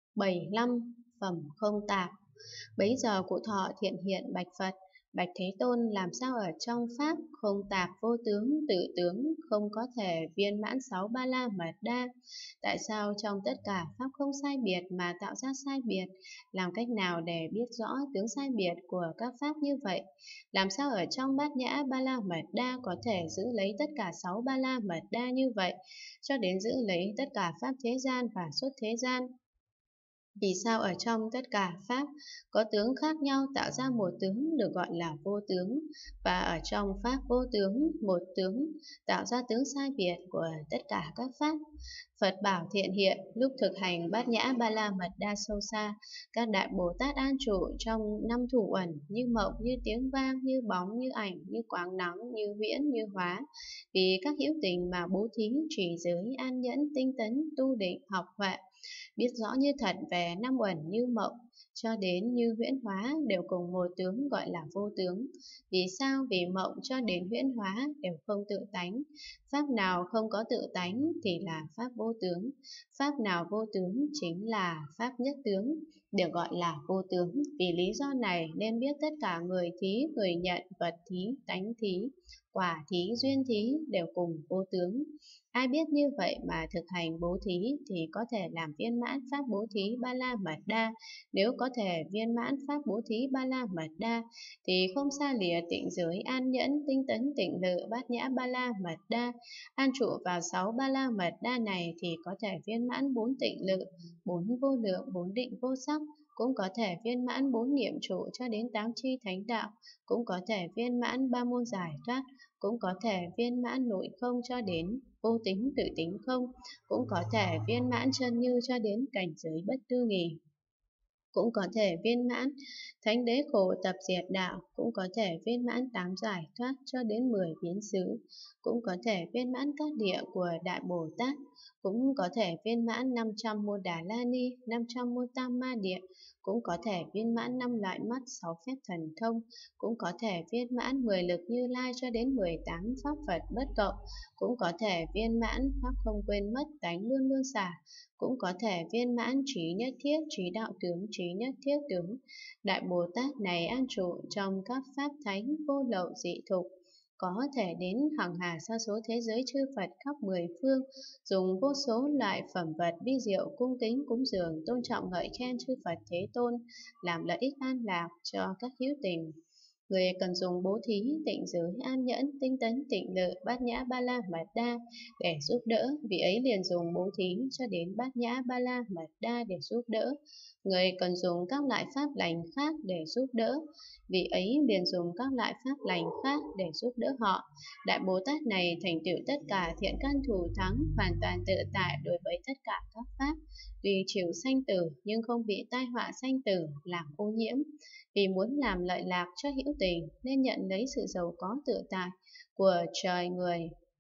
75. Phẩm không tạp. Bấy giờ Cụ Thọ Thiện hiện bạch Phật: Bạch Thế Tôn, làm sao ở trong Pháp không tạp vô tướng, tự tướng, không có thể viên mãn 6 Ba La Mật Đa? Tại sao trong tất cả Pháp không sai biệt mà tạo ra sai biệt? Làm cách nào để biết rõ tướng sai biệt của các Pháp như vậy? Làm sao ở trong Bát Nhã Ba La Mật Đa có thể giữ lấy tất cả 6 Ba La Mật Đa như vậy, cho đến giữ lấy tất cả Pháp thế gian và xuất thế gian? Vì sao ở trong tất cả Pháp có tướng khác nhau tạo ra một tướng được gọi là vô tướng, và ở trong Pháp vô tướng, một tướng tạo ra tướng sai biệt của tất cả các Pháp? Phật bảo Thiện Hiện: lúc thực hành Bát Nhã Ba La Mật Đa sâu xa, các đại Bồ Tát an trụ trong 5 thủ uẩn như mộng, như tiếng vang, như bóng, như ảnh, như quáng nắng, như huyễn, như hóa, vì các hữu tình mà bố thí, trì giới, an nhẫn, tinh tấn, tu định, học huệ, biết rõ như thật về 5 uẩn như mộng cho đến như huyễn hóa đều cùng một tướng gọi là vô tướng. Vì sao? Vì mộng cho đến huyễn hóa đều không tự tánh. Pháp nào không có tự tánh thì là Pháp vô tướng. Pháp nào vô tướng chính là Pháp nhất tướng, được gọi là vô tướng. Vì lý do này nên biết tất cả người thí, người nhận, vật thí, tánh thí, quả thí, duyên thí đều cùng vô tướng. Ai biết như vậy mà thực hành bố thí thì có thể làm viên mãn Pháp bố thí Ba La Mật Đa. Nếu có thể viên mãn Pháp bố thí Ba La Mật Đa thì không xa lìa tịnh giới, an nhẫn, tinh tấn, tịnh lự, bát nhã Ba La Mật Đa. An trụ vào 6 Ba La Mật Đa này thì có thể viên mãn 4 tịnh lự, 4 vô lượng, 4 định vô sắc, cũng có thể viên mãn 4 niệm trụ cho đến 8 chi thánh đạo, cũng có thể viên mãn 3 môn giải thoát, cũng có thể viên mãn nội không cho đến vô tính tự tính không, cũng có thể viên mãn chân như cho đến cảnh giới bất tư nghì, cũng có thể viên mãn thánh đế khổ tập diệt đạo, cũng có thể viên mãn 8 giải thoát cho đến 10 biến xứ, cũng có thể viên mãn các địa của Đại Bồ Tát, cũng có thể viên mãn 500 môn Đà La Ni, 500 môn Tam Ma Địa, cũng có thể viên mãn 5 loại mắt, 6 phép thần thông, cũng có thể viên mãn 10 lực Như Lai cho đến 18 pháp Phật bất cộng, cũng có thể viên mãn pháp không quên mất, tánh luôn luôn xả, cũng có thể viên mãn trí nhất thiết, trí đạo tướng, trí nhất thiết tướng. Đại Bồ Tát này an trụ trong các pháp thánh vô lậu dị thục, có thể đến hằng hà sa số thế giới chư Phật khắp 10 phương, dùng vô số loại phẩm vật vi diệu cung kính cúng dường tôn trọng ngợi khen chư Phật Thế Tôn, làm lợi ích an lạc cho các hữu tình. Người cần dùng bố thí, tịnh giới, an nhẫn, tinh tấn, tịnh lự, bát nhã Ba La Mật Đa để giúp đỡ, vị ấy liền dùng bố thí cho đến bát nhã Ba La Mật Đa để giúp đỡ. Người cần dùng các loại pháp lành khác để giúp đỡ, vị ấy liền dùng các loại pháp lành khác để giúp đỡ họ. Đại Bồ Tát này thành tựu tất cả thiện căn thù thắng, hoàn toàn tự tại đối với tất cả các pháp, tuy chịu sanh tử nhưng không bị tai họa sanh tử làm ô nhiễm. Vì muốn làm lợi lạc cho hữu tình nên nhận lấy sự giàu có tự tại của trời người.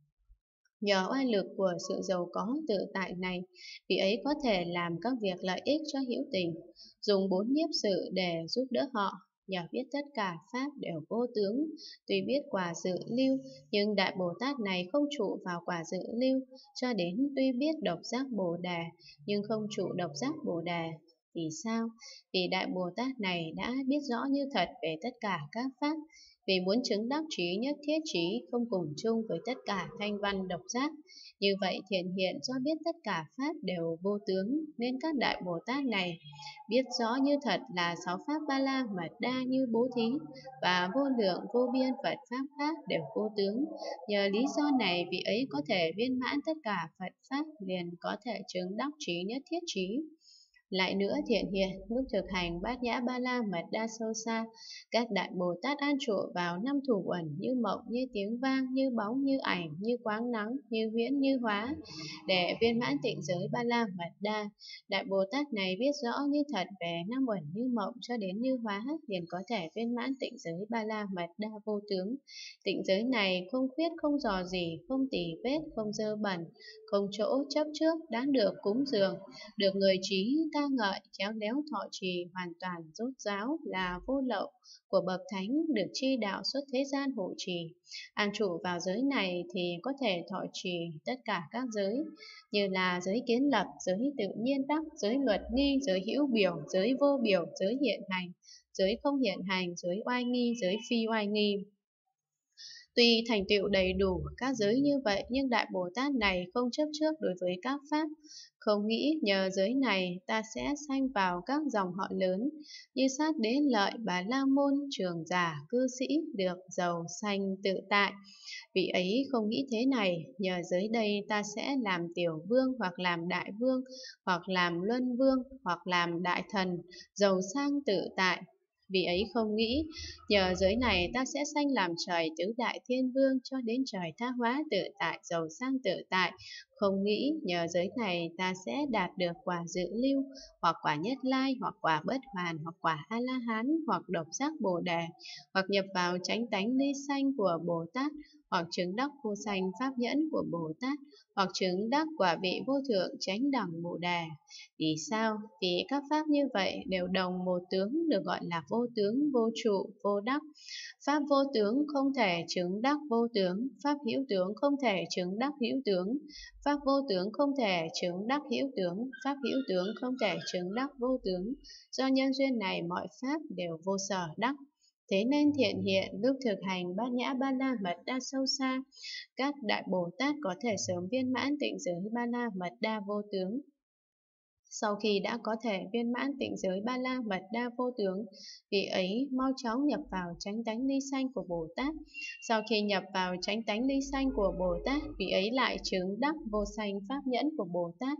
Nhờ oai lực của sự giàu có tự tại này, vị ấy có thể làm các việc lợi ích cho hữu tình, dùng 4 nhiếp sự để giúp đỡ họ. Nhờ biết tất cả pháp đều vô tướng, tuy biết quả dự lưu, nhưng Đại Bồ Tát này không trụ vào quả dự lưu, cho đến tuy biết độc giác Bồ Đề, nhưng không trụ độc giác Bồ Đề. Vì sao? Vì Đại Bồ Tát này đã biết rõ như thật về tất cả các pháp, vì muốn chứng đắc trí nhất thiết trí không cùng chung với tất cả thanh văn độc giác. Như vậy Thiện Hiện do biết tất cả pháp đều vô tướng, nên các Đại Bồ Tát này biết rõ như thật là 6 pháp Ba La Mật Đa như bố thí và vô lượng vô biên Phật pháp khác đều vô tướng. Nhờ lý do này vị ấy có thể viên mãn tất cả Phật pháp, liền có thể chứng đắc trí nhất thiết trí. Lại nữa Thiện Hiện lúc thực hành Bát Nhã Ba La Mật Đa sâu xa, các Đại Bồ Tát an trụ vào 5 thủ uẩn như mộng, như tiếng vang, như bóng, như ảnh, như quáng nắng, như huyễn, như hóa để viên mãn tịnh giới Ba La Mật Đa. Đại Bồ Tát này biết rõ như thật về 5 uẩn như mộng cho đến như hóa, liền có thể viên mãn tịnh giới Ba La Mật Đa vô tướng. Tịnh giới này không khuyết, không dò dỉ, không tỉ vết, không dơ bẩn, không chỗ chấp trước, đáng được cúng dường, được người trí ca ngợi, khéo léo thọ trì, hoàn toàn rốt ráo là vô lậu của bậc thánh, được chi đạo xuất thế gian hộ trì. An trụ vào giới này thì có thể thọ trì tất cả các giới, như là giới kiến lập, giới tự nhiên đắc, giới luật nghi, giới hữu biểu, giới vô biểu, giới hiện hành, giới không hiện hành, giới oai nghi, giới phi oai nghi. Tuy thành tựu đầy đủ các giới như vậy, nhưng Đại Bồ Tát này không chấp trước đối với các pháp, không nghĩ nhờ giới này ta sẽ sanh vào các dòng họ lớn như Sát Đế Lợi, Bà La Môn, Trường Giả, Cư Sĩ, được giàu sanh tự tại. Vị ấy không nghĩ thế này, nhờ giới đây ta sẽ làm tiểu vương hoặc làm đại vương, hoặc làm luân vương, hoặc làm đại thần, giàu sang tự tại. Vì ấy không nghĩ, nhờ giới này ta sẽ sanh làm trời tứ đại thiên vương cho đến trời tha hóa tự tại, giàu sang tự tại. Không nghĩ, nhờ giới này ta sẽ đạt được quả dự lưu, hoặc quả nhất lai, hoặc quả bất hoàn, hoặc quả A-la-hán, hoặc độc giác Bồ Đề, hoặc nhập vào chánh tánh ly sanh của Bồ Tát, hoặc chứng đắc vô sanh pháp nhẫn của Bồ Tát, hoặc chứng đắc quả vị vô thượng chánh đẳng Bồ Đề. Vì sao? Vì các pháp như vậy đều đồng một tướng, được gọi là vô tướng, vô trụ, vô đắc. Pháp vô tướng không thể chứng đắc vô tướng, pháp hữu tướng không thể chứng đắc hữu tướng, pháp vô tướng không thể chứng đắc hữu tướng, pháp hữu tướng không thể chứng đắc vô tướng. Do nhân duyên này mọi pháp đều vô sở đắc. Thế nên thiện hiện lúc thực hành bát nhã ba la mật đa sâu xa, các đại Bồ Tát có thể sớm viên mãn tịnh giới ba la mật đa vô tướng. Sau khi đã có thể viên mãn tịnh giới ba la mật đa vô tướng, vị ấy mau chóng nhập vào chánh tánh ly sanh của Bồ Tát. Sau khi nhập vào chánh tánh ly sanh của Bồ Tát, vị ấy lại chứng đắc vô sanh pháp nhẫn của Bồ Tát.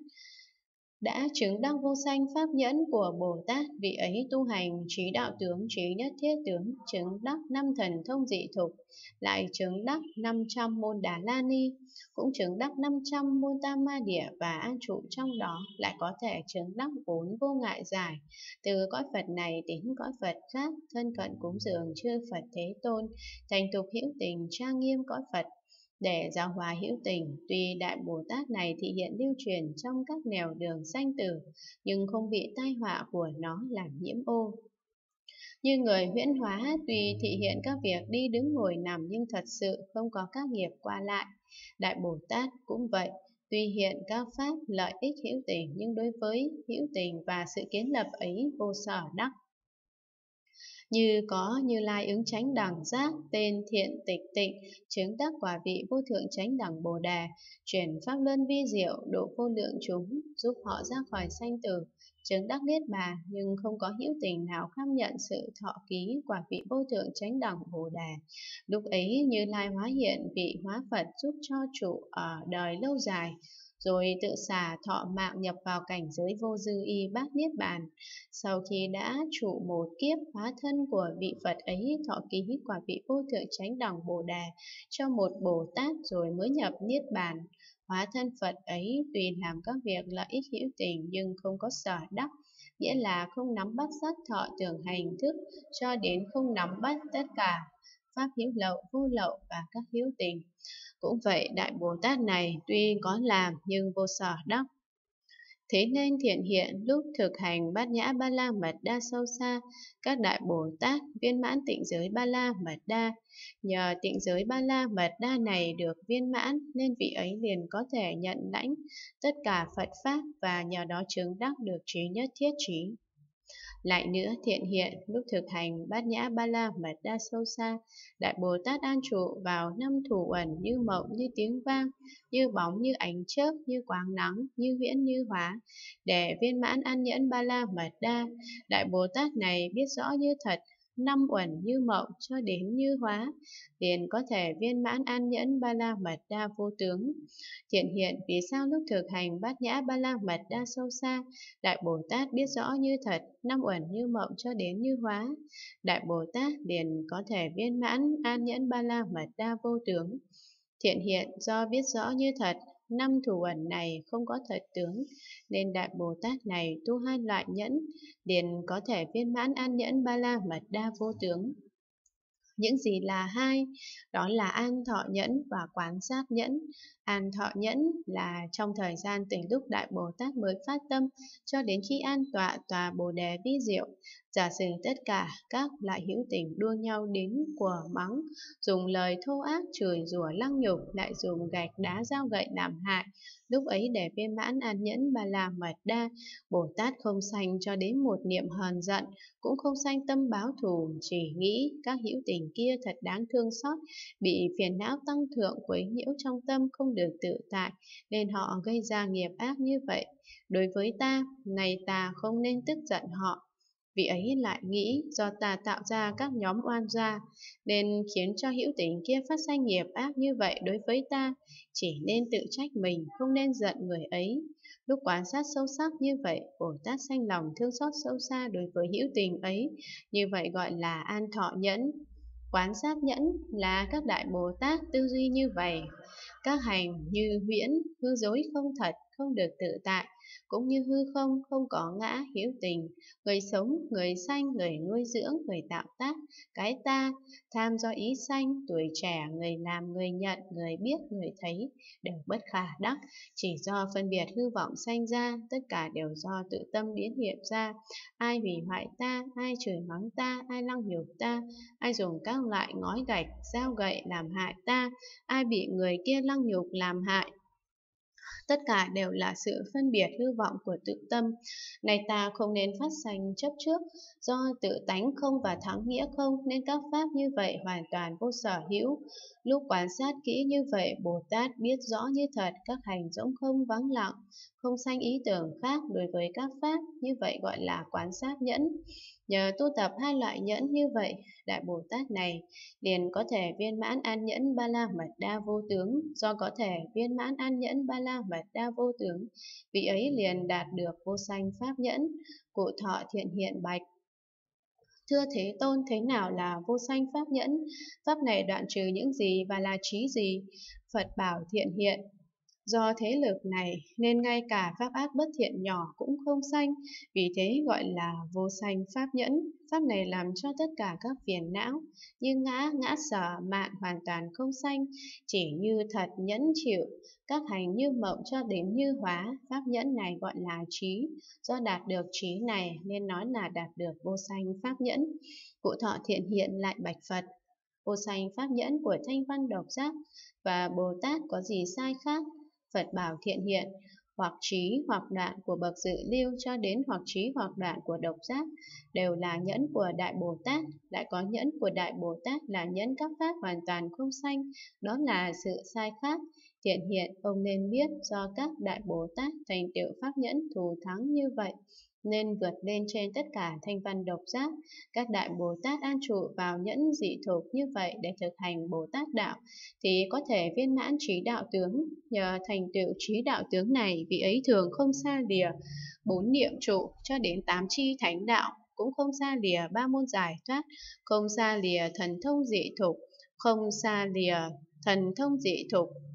Đã chứng đắc vô sanh pháp nhẫn của Bồ Tát, vị ấy tu hành trí đạo tướng, trí nhất thiết tướng, chứng đắc 5 thần thông dị thục, lại chứng đắc 500 môn Đà La Ni, cũng chứng đắc 500 môn Tam Ma Địa và an trụ trong đó, lại có thể chứng đắc 4 vô ngại giải, từ cõi Phật này đến cõi Phật khác, thân cận cúng dường chư Phật Thế Tôn, thành tục hữu tình trang nghiêm cõi Phật, để giáo hóa hữu tình. Tuy Đại Bồ Tát này thị hiện lưu truyền trong các nẻo đường sanh tử, nhưng không bị tai họa của nó làm nhiễm ô. Như người huyễn hóa, tuy thị hiện các việc đi đứng ngồi nằm, nhưng thật sự không có các nghiệp qua lại. Đại Bồ Tát cũng vậy, tuy hiện các pháp lợi ích hữu tình, nhưng đối với hữu tình và sự kiến lập ấy vô sở đắc. Như có Như Lai ứng chánh đẳng giác, tên thiện tịch tịnh, chứng đắc quả vị vô thượng chánh đẳng Bồ Đề, chuyển pháp luân vi diệu, độ vô lượng chúng, giúp họ ra khỏi sanh tử, chứng đắc niết bàn, nhưng không có hữu tình nào kham nhận sự thọ ký quả vị vô thượng chánh đẳng Bồ Đề. Lúc ấy Như Lai hóa hiện vị hóa Phật, giúp cho trụ ở đời lâu dài, rồi tự xả thọ mạng nhập vào cảnh giới vô dư y bát niết bàn. Sau khi đã trụ một kiếp, hóa thân của vị Phật ấy thọ ký quả vị vô thượng chánh đẳng Bồ Đề cho một Bồ Tát, rồi mới nhập niết bàn. Hóa thân Phật ấy tùy làm các việc lợi ích hữu tình, nhưng không có sở đắc, nghĩa là không nắm bắt sắc thọ tưởng hành thức, cho đến không nắm bắt tất cả pháp hữu lậu, vô lậu và các hữu tình. Cũng vậy, Đại Bồ Tát này tuy có làm nhưng vô sở đắc. Thế nên thiện hiện lúc thực hành bát nhã ba la mật đa sâu xa, các đại Bồ Tát viên mãn tịnh giới ba la mật đa. Nhờ tịnh giới ba la mật đa này được viên mãn, nên vị ấy liền có thể nhận lãnh tất cả Phật pháp, và nhờ đó chứng đắc được trí nhất thiết trí. Lại nữa, thiện hiện lúc thực hành bát nhã ba la mật đa sâu xa, Đại Bồ Tát an trụ vào 5 thủ ẩn như mộng, như tiếng vang, như bóng, như ánh chớp, như quáng nắng, như huyễn, như hóa, để viên mãn an nhẫn ba la mật đa. Đại Bồ Tát này biết rõ như thật 5 uẩn như mộng cho đến như hóa, liền có thể viên mãn an nhẫn ba la mật đa vô tướng. Thiện hiện vì sao lúc thực hành bát nhã ba la mật đa sâu xa, Đại Bồ Tát biết rõ như thật 5 uẩn như mộng cho đến như hóa, Đại Bồ Tát liền có thể viên mãn an nhẫn ba la mật đa vô tướng. Thiện hiện do biết rõ như thật 5 thủ ẩn này không có thật tướng, nên Đại Bồ Tát này tu 2 loại nhẫn, liền có thể viên mãn an nhẫn ba la mật đa vô tướng. Những gì là hai? Đó là an thọ nhẫn và quán sát nhẫn. An thọ nhẫn là trong thời gian từ lúc Đại Bồ Tát mới phát tâm cho đến khi an tọa tòa Bồ Đề vi diệu. Giả sử tất cả các loại hữu tình đua nhau đến của mắng, dùng lời thô ác chửi rủa lăng nhục, lại dùng gạch đá dao gậy làm hại. Lúc ấy để viên mãn an nhẫn ba la mật đa, Bồ Tát không sanh cho đến một niệm hờn giận, cũng không sanh tâm báo thù, chỉ nghĩ các hữu tình kia thật đáng thương xót, bị phiền não tăng thượng quấy nhiễu trong tâm không được tự tại, nên họ gây ra nghiệp ác như vậy. Đối với ta, này ta không nên tức giận họ. Vị ấy lại nghĩ do ta tạo ra các nhóm oan gia, nên khiến cho hữu tình kia phát sanh nghiệp ác như vậy đối với ta, chỉ nên tự trách mình, không nên giận người ấy. Lúc quan sát sâu sắc như vậy, Bồ Tát sanh lòng thương xót sâu xa đối với hữu tình ấy, như vậy gọi là an thọ nhẫn. Quán sát nhẫn là các đại Bồ Tát tư duy như vậy. Các hành như huyễn, hư dối không thật, không được tự tại, cũng như hư không, không có ngã, hữu tình, người sống, người sanh, người nuôi dưỡng, người tạo tác, cái ta, tham do ý sanh, tuổi trẻ, người làm, người nhận, người biết, người thấy, đều bất khả đắc, chỉ do phân biệt hư vọng sanh ra, tất cả đều do tự tâm biến hiện ra. Ai hủy hoại ta, ai chửi mắng ta, ai lăng nhục ta, ai dùng các loại ngói gạch, dao gậy làm hại ta, ai bị người kia lăng nhục làm hại, tất cả đều là sự phân biệt hư vọng của tự tâm. Này ta không nên phát sanh chấp trước, do tự tánh không và thắng nghĩa không, nên các pháp như vậy hoàn toàn vô sở hữu. Lúc quan sát kỹ như vậy, Bồ Tát biết rõ như thật các hành rỗng không vắng lặng, không sanh ý tưởng khác đối với các pháp, như vậy gọi là quán sát nhẫn. Nhờ tu tập hai loại nhẫn như vậy, Đại Bồ Tát này liền có thể viên mãn an nhẫn ba la mật đa vô tướng. Do có thể viên mãn an nhẫn ba la mật đa vô tướng, vị ấy liền đạt được vô sanh pháp nhẫn. Cụ Thọ Thiện Hiện bạch: Thưa Thế Tôn, thế nào là vô sanh pháp nhẫn? Pháp này đoạn trừ những gì và là trí gì? Phật bảo Thiện Hiện: Do thế lực này nên ngay cả pháp ác bất thiện nhỏ cũng không sanh, vì thế gọi là vô sanh pháp nhẫn. Pháp này làm cho tất cả các phiền não như ngã, ngã sở, mạn hoàn toàn không sanh, chỉ như thật nhẫn chịu. Các hành như mộng cho đến như hóa, pháp nhẫn này gọi là trí. Do đạt được trí này nên nói là đạt được vô sanh pháp nhẫn. Cụ Thọ Thiện Hiện lại bạch Phật: Vô sanh pháp nhẫn của Thanh Văn Độc Giác và Bồ Tát có gì sai khác? Phật bảo Thiện Hiện: Hoặc trí hoặc đoạn của bậc dự lưu cho đến hoặc trí hoặc đoạn của độc giác đều là nhẫn của Đại Bồ Tát. Lại có nhẫn của Đại Bồ Tát là nhẫn các pháp hoàn toàn không sanh, đó là sự sai khác. Thiện Hiện, ông nên biết do các Đại Bồ Tát thành tựu pháp nhẫn thù thắng như vậy, nên vượt lên trên tất cả thanh văn độc giác. Các Đại Bồ Tát an trụ vào nhẫn dị thục như vậy để thực hành Bồ Tát đạo, thì có thể viên mãn trí đạo tướng. Nhờ thành tựu trí đạo tướng này, vị ấy thường không xa lìa bốn niệm trụ cho đến tám chi thánh đạo, cũng không xa lìa ba môn giải thoát, không xa lìa thần thông dị thục, không xa lìa thần thông dị thục,